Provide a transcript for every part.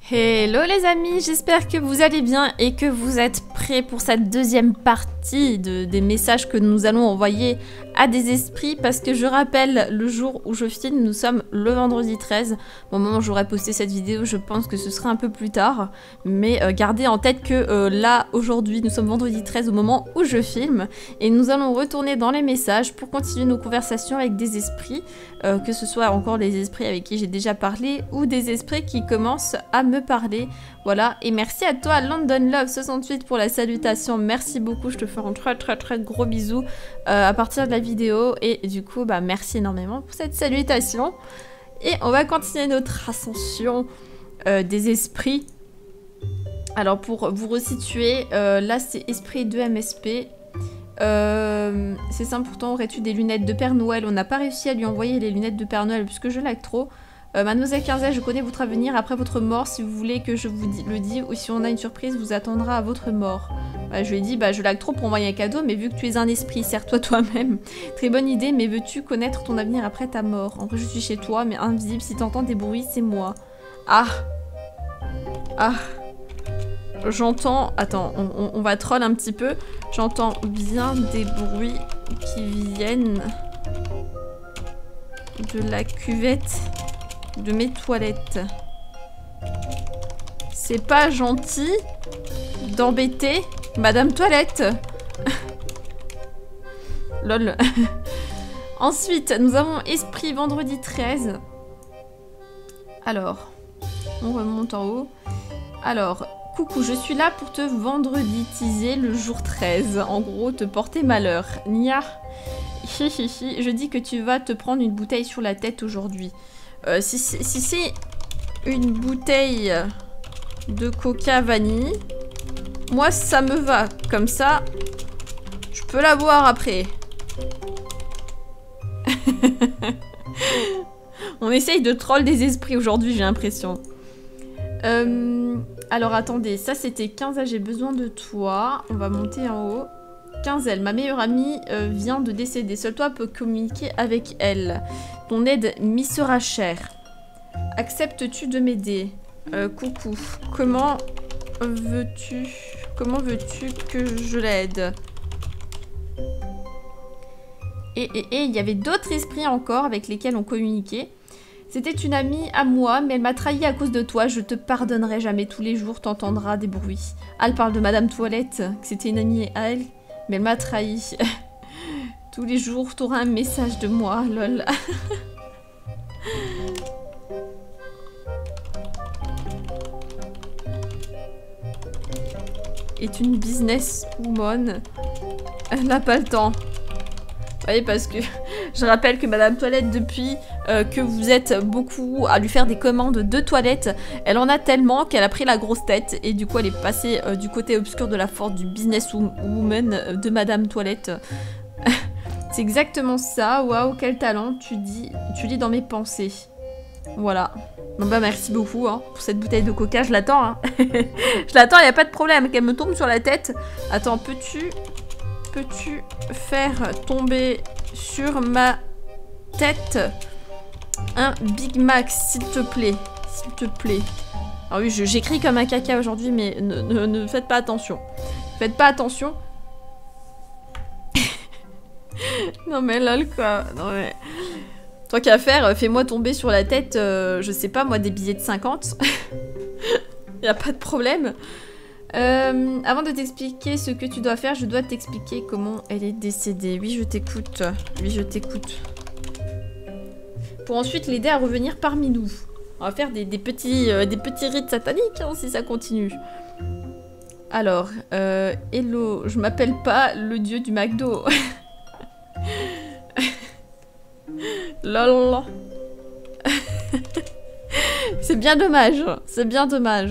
Hello les amis, j'espère que vous allez bien et que vous êtes prêts pour cette deuxième partie des messages que nous allons envoyer à des esprits, parce que je rappelle, le jour où je filme, nous sommes le vendredi 13. Au moment où j'aurai posté cette vidéo, je pense que ce sera un peu plus tard, mais gardez en tête que là, aujourd'hui, nous sommes vendredi 13 au moment où je filme, et nous allons retourner dans les messages pour continuer nos conversations avec des esprits, que ce soit encore les esprits avec qui j'ai déjà parlé, ou des esprits qui commencent à me parler. Voilà, et merci à toi London Love 68 pour la salutation, merci beaucoup, je te fais un très gros bisou à partir de la vidéo, et du coup bah merci énormément pour cette salutation. Et on va continuer notre ascension des esprits. Alors pour vous resituer, là c'est esprit de MSP. C'est simple, pourtant aurais-tu des lunettes de Père Noël? On n'a pas réussi à lui envoyer les lunettes de Père Noël puisque je lag trop. Mademoiselle Quinzel, je connais votre avenir après votre mort. Si vous voulez que je vous le dise, ou si on a une surprise, vous attendra à votre mort. Je lui ai dit, bah je lag trop pour envoyer un cadeau, mais vu que tu es un esprit, sers-toi toi-même. Très bonne idée, mais veux-tu connaître ton avenir après ta mort? En vrai, je suis chez toi, mais invisible, si t'entends des bruits, c'est moi. Ah. J'entends... Attends, on va troll un petit peu. J'entends bien des bruits qui viennent de la cuvette de mes toilettes. C'est pas gentil d'embêter Madame Toilette. Lol. Ensuite, nous avons Esprit vendredi 13. Alors, on remonte en haut. Alors... Coucou, je suis là pour te vendreditiser le jour 13. En gros, te porter malheur. Nia. Je dis que tu vas te prendre une bouteille sur la tête aujourd'hui. Si c'est une bouteille de coca vanille, moi ça me va. Comme ça, je peux la boire après. On essaye de troll des esprits aujourd'hui, j'ai l'impression. Alors attendez, ça c'était 15 j'ai besoin de toi. On va monter en haut. 15 ma meilleure amie vient de décéder. Seul toi peux communiquer avec elle. Ton aide m'y sera chère. Acceptes-tu de m'aider? Coucou. Comment veux-tu que je l'aide? Et il y avait d'autres esprits encore avec lesquels on communiquait. C'était une amie à moi, mais elle m'a trahi à cause de toi. Je te pardonnerai jamais. Tous les jours, t'entendras des bruits. Elle parle de Madame Toilette, que c'était une amie à elle, mais elle m'a trahi. Tous les jours, t'auras un message de moi, lol. Est une businesswoman. Elle n'a pas le temps. Oui, parce que je rappelle que Madame Toilette, depuis que vous êtes beaucoup à lui faire des commandes de toilettes, elle en a tellement qu'elle a pris la grosse tête et du coup elle est passée du côté obscur de la force du businesswoman de Madame Toilette. C'est exactement ça. Waouh, quel talent, tu lis dans mes pensées. Voilà. Bon bah merci beaucoup hein, pour cette bouteille de coca, je l'attends. Hein. Je l'attends, il n'y a pas de problème, qu'elle me tombe sur la tête. Attends, peux-tu faire tomber sur ma tête un Big Mac, s'il te plaît? S'il te plaît. Alors oui, j'écris comme un caca aujourd'hui, mais ne faites pas attention. Faites pas attention. Non mais lol quoi. Non mais... Tant qu'à faire, fais-moi tomber sur la tête, je sais pas moi, des billets de 50. Y a pas de problème. Avant de t'expliquer ce que tu dois faire, je dois t'expliquer comment elle est décédée. Oui, je t'écoute. Oui, je t'écoute. Pour ensuite l'aider à revenir parmi nous. On va faire des petits rites sataniques hein, si ça continue. Alors, hello, je m'appelle pas le dieu du McDo. Lol. C'est bien dommage. C'est bien dommage.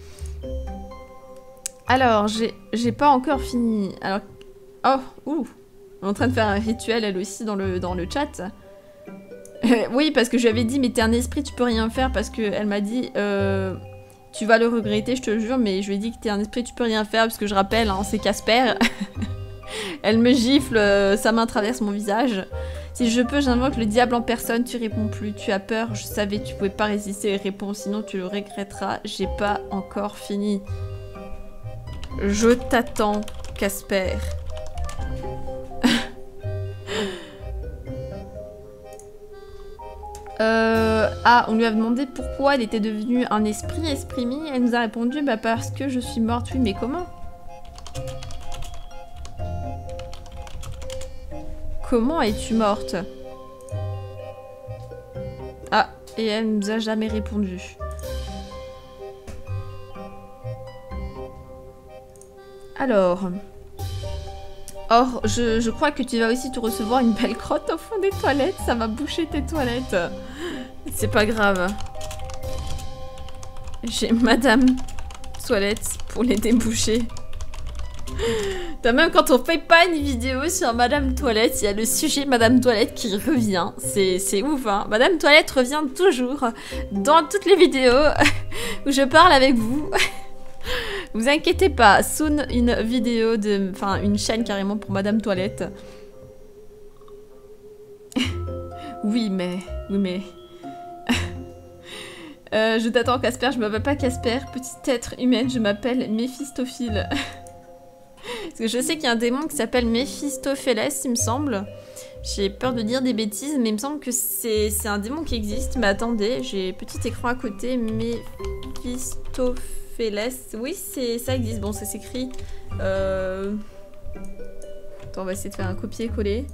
Alors, j'ai pas encore fini. Alors, oh, ouh, on est en train de faire un rituel elle aussi dans le chat. Oui, parce que je lui avais dit, mais t'es un esprit, tu peux rien faire, parce qu'elle m'a dit, tu vas le regretter, je te jure, mais je lui ai dit que t'es un esprit, tu peux rien faire, parce que je rappelle, hein, c'est Casper. Elle me gifle, sa main traverse mon visage. Si je peux, j'invoque le diable en personne. Tu réponds plus. Tu as peur. Je savais que tu pouvais pas résister. Réponds, sinon tu le regretteras. J'ai pas encore fini. Je t'attends, Casper. Ah, on lui a demandé pourquoi elle était devenue un esprit, esprit-mi. Elle nous a répondu, bah parce que je suis morte. Oui, mais comment? Comment es-tu morte? Ah, et elle nous a jamais répondu. Alors... Or, je crois que tu vas aussi te recevoir une belle crotte au fond des toilettes. Ça va boucher tes toilettes. C'est pas grave. J'ai Madame Toilette pour les déboucher. Même quand on fait pas une vidéo sur Madame Toilette, il y a le sujet Madame Toilette qui revient. C'est ouf, hein. Madame Toilette revient toujours dans toutes les vidéos où je parle avec vous. Vous inquiétez pas, soon une vidéo de... Enfin, une chaîne carrément pour Madame Toilette. Oui, mais... je t'attends, Casper. Je m'appelle pas Casper, petite être humaine. Je m'appelle Méphistophile. Parce que je sais qu'il y a un démon qui s'appelle Méphistophélès, il me semble. J'ai peur de dire des bêtises, mais il me semble que c'est un démon qui existe. Mais attendez, j'ai petit écran à côté. Méphistophélès. Oui, ça existe. Bon, ça s'écrit. Attends, on va essayer de faire un copier-coller.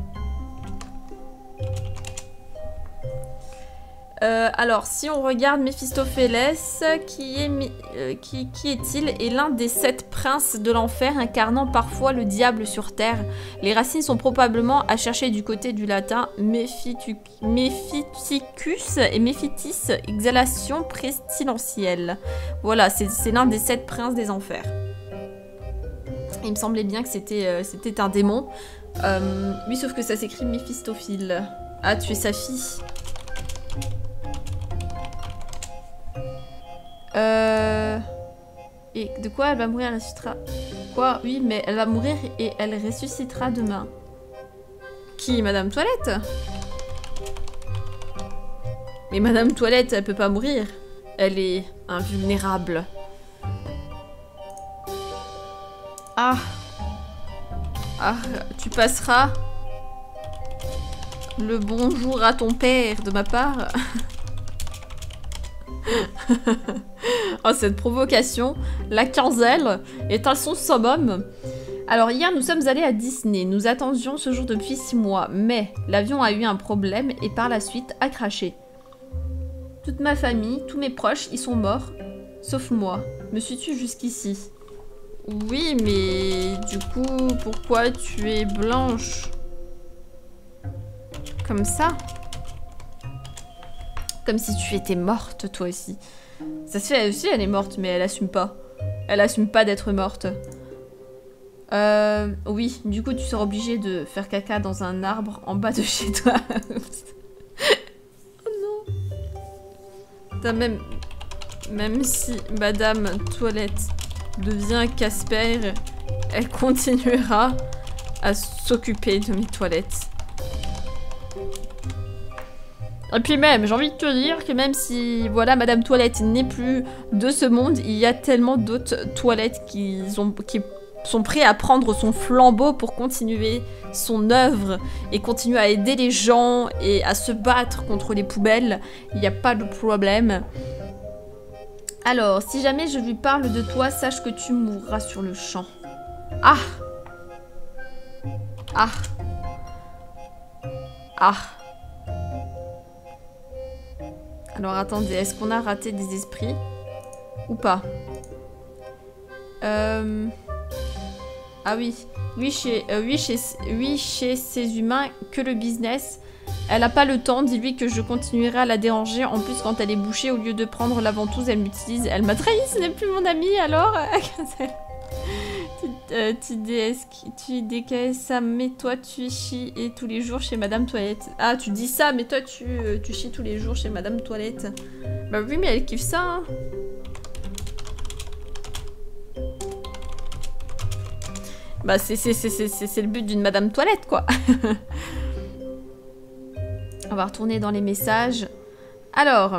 Alors, si on regarde Méphistophélès, qui est-il? Est l'un des 7 princes de l'enfer, incarnant parfois le diable sur terre. Les racines sont probablement à chercher du côté du latin Méphiticus et Méphitis, exhalation pestilentielle. Voilà, c'est l'un des 7 princes des enfers. Il me semblait bien que c'était un démon. Oui, sauf que ça s'écrit Méphistophile. Ah, tu es sa fille. Et de quoi elle va mourir, elle ressuscitera? Quoi? Oui, mais elle va mourir et elle ressuscitera demain. Qui? Madame Toilette? Mais Madame Toilette, elle peut pas mourir. Elle est invulnérable. Ah. Ah, tu passeras le bonjour à ton père de ma part. Oh, cette provocation, la quinzaine est à son summum. Alors hier, nous sommes allés à Disney. Nous attendions ce jour depuis 6 mois, mais l'avion a eu un problème et par la suite a craché. Toute ma famille, tous mes proches, ils sont morts, sauf moi. Me suis-tu jusqu'ici? Oui, mais du coup, pourquoi tu es blanche? Comme ça? Comme si tu étais morte, toi aussi. Ça se fait, elle aussi, elle est morte, mais elle assume pas. Elle assume pas d'être morte. Oui, du coup, tu seras obligé de faire caca dans un arbre en bas de chez toi. Oh non. T'as même si Madame Toilette devient Casper, elle continuera à s'occuper de mes toilettes. Et puis même, j'ai envie de te dire que même si, voilà, Madame Toilette n'est plus de ce monde, il y a tellement d'autres toilettes qui sont prêts à prendre son flambeau pour continuer son œuvre et continuer à aider les gens et à se battre contre les poubelles. Il n'y a pas de problème. Alors, si jamais je lui parle de toi, sache que tu mourras sur le champ. Ah! Ah! Ah! Alors attendez, est-ce qu'on a raté des esprits? Ou pas? Ah oui. Oui, chez ces humains, que le business. Elle a pas le temps, dis-lui que je continuerai à la déranger. En plus, quand elle est bouchée, au lieu de prendre la ventouse, elle m'utilise. Elle m'a trahi, ce n'est plus mon amie, alors tu décaisses ça, mais toi tu chies et tous les jours chez Madame Toilette. Ah, tu dis ça, mais toi tu chies tous les jours chez Madame Toilette. Bah oui, mais elle kiffe ça, hein. Bah c'est le but d'une Madame Toilette, quoi. On va retourner dans les messages. Alors,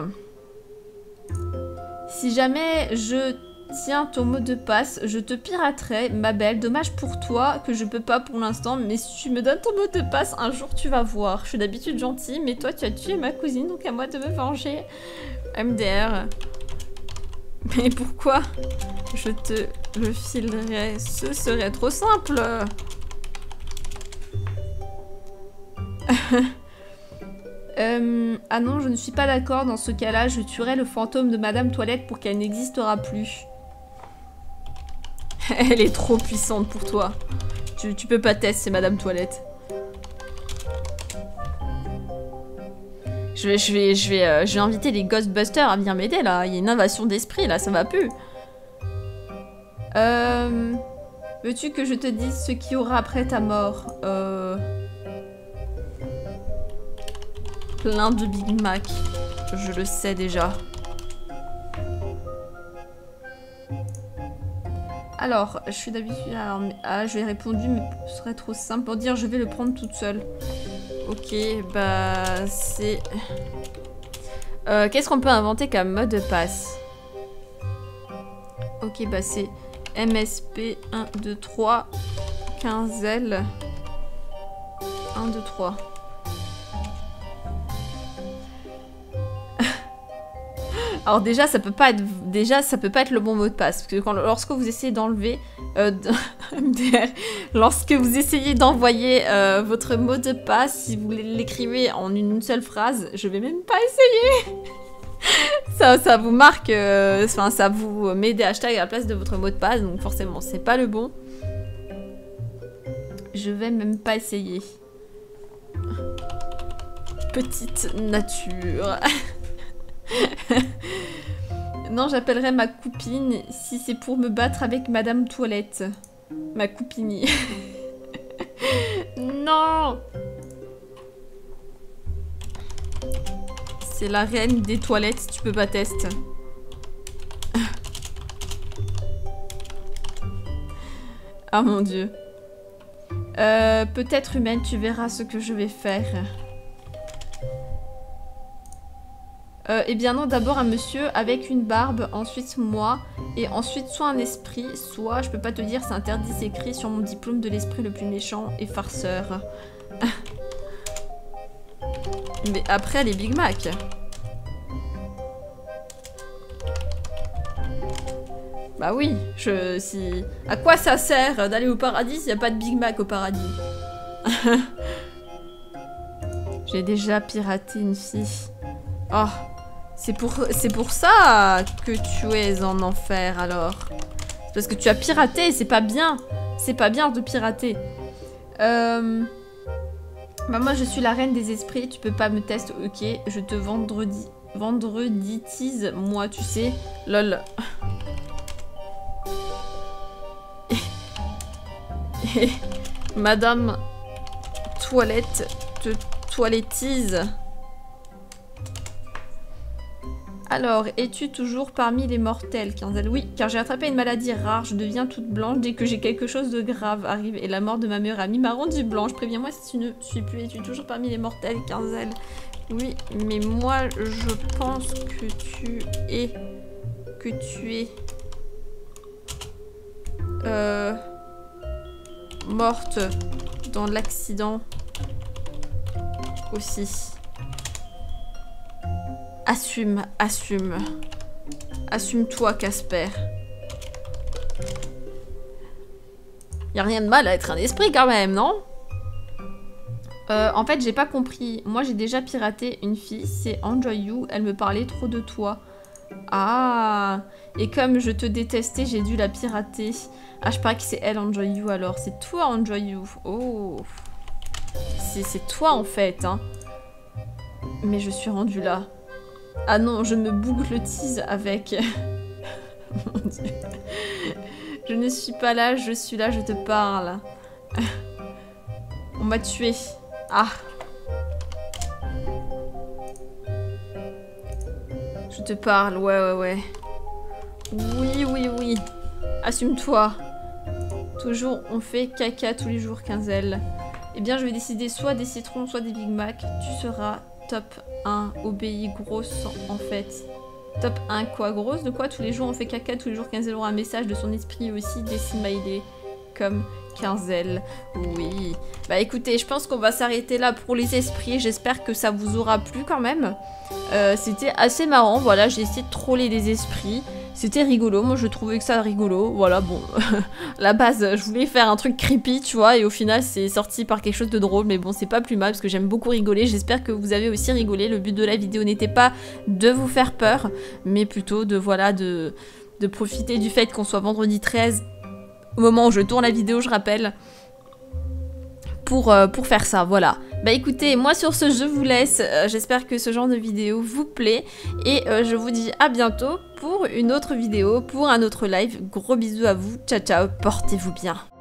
si jamais je tiens ton mot de passe, je te piraterai, ma belle. Dommage pour toi que je peux pas pour l'instant, mais si tu me donnes ton mot de passe, un jour tu vas voir. Je suis d'habitude gentille, mais toi tu as tué ma cousine, donc à moi de me venger. MDR. Mais pourquoi je te le filerais? Ce serait trop simple. Ah non, je ne suis pas d'accord. Dans ce cas-là, je tuerai le fantôme de Madame Toilette pour qu'elle n'existera plus. Elle est trop puissante pour toi. Tu peux pas tester Madame Toilette. Je vais inviter les Ghostbusters à venir m'aider là. Il y a une invasion d'esprit là, ça va plus. Veux-tu que je te dise ce qu'il y aura après ta mort? Plein de Big Mac. Je le sais déjà. Alors, je suis d'habitude... Ah, je lui ai répondu, mais ce serait trop simple pour dire je vais le prendre toute seule. Ok, bah... c'est... Qu'est-ce qu'on peut inventer comme mot de passe? Ok, bah c'est MSP 1, 2, 3, 15L 1, 2, 3. Alors déjà ça peut pas être le bon mot de passe parce que lorsque vous essayez d'enlever lorsque vous essayez d'envoyer votre mot de passe, si vous l'écrivez en une seule phrase, je vais même pas essayer. ça vous marque, enfin ça vous met des hashtags à la place de votre mot de passe, donc forcément c'est pas le bon. Je vais même pas essayer. Petite nature. Non, j'appellerai ma copine si c'est pour me battre avec Madame Toilette. Ma coupini. Non. C'est la reine des toilettes, tu peux pas tester. Ah mon dieu. Peut-être humaine, tu verras ce que je vais faire. Eh bien non, d'abord un monsieur avec une barbe, ensuite moi, et ensuite soit un esprit, soit, je peux pas te dire, c'est interdit, c'est écrit sur mon diplôme de l'esprit le plus méchant et farceur. Mais après les Big Mac. Bah oui, si... À quoi ça sert d'aller au paradis s'il n'y a pas de Big Mac au paradis? J'ai déjà piraté une fille. Oh, c'est pour ça que tu es en enfer alors. C'est parce que tu as piraté, c'est pas bien. C'est pas bien de pirater. Bah moi je suis la reine des esprits, tu peux pas me tester, ok. Je te vendreditise, moi tu sais. Lol. Et Madame Toilette te toilettise. Alors, es-tu toujours parmi les mortels, Quinzel? Oui, car j'ai attrapé une maladie rare, je deviens toute blanche dès que j'ai quelque chose de grave arrive et la mort de ma meilleure amie m'a rendue blanche. Préviens-moi si tu ne suis plus, es-tu toujours parmi les mortels, Quinzel? Oui, mais moi je pense que tu es... morte dans l'accident aussi. Assume, assume. Assume-toi, Casper. Y a rien de mal à être un esprit quand même, non? En fait, j'ai pas compris. Moi, j'ai déjà piraté une fille, c'est Enjoy You. Elle me parlait trop de toi. Ah. Et comme je te détestais, j'ai dû la pirater. Ah, je parie que c'est elle, Enjoy You, alors. C'est toi, Enjoy You. Oh. C'est toi, en fait, hein. Mais je suis rendue là. Ah non, je me boucle-tise avec... Mon dieu. Je ne suis pas là, je suis là, je te parle. On m'a tué. Ah. Je te parle, ouais. Oui. Assume-toi. Toujours, on fait caca tous les jours, Quinzel. Eh bien, je vais décider soit des citrons, soit des Big Mac. Tu seras top 1 obéi grosse en fait. Top 1 quoi grosse? De quoi? Tous les jours on fait caca, tous les jours 15 aura un message de son esprit aussi, des smileys comme 15 ailes. Oui. Bah écoutez, je pense qu'on va s'arrêter là pour les esprits. J'espère que ça vous aura plu quand même. C'était assez marrant, voilà, j'ai essayé de troller des esprits. C'était rigolo, moi je trouvais que ça rigolo. Voilà, bon, la base, je voulais faire un truc creepy, tu vois, et au final c'est sorti par quelque chose de drôle, mais bon, c'est pas plus mal parce que j'aime beaucoup rigoler. J'espère que vous avez aussi rigolé. Le but de la vidéo n'était pas de vous faire peur, mais plutôt de, voilà, de profiter du fait qu'on soit vendredi 13, au moment où je tourne la vidéo, je rappelle, pour faire ça, voilà. Bah écoutez, moi sur ce, je vous laisse. J'espère que ce genre de vidéo vous plaît. Et je vous dis à bientôt pour une autre vidéo, pour un autre live. Gros bisous à vous. Ciao, ciao. Portez-vous bien.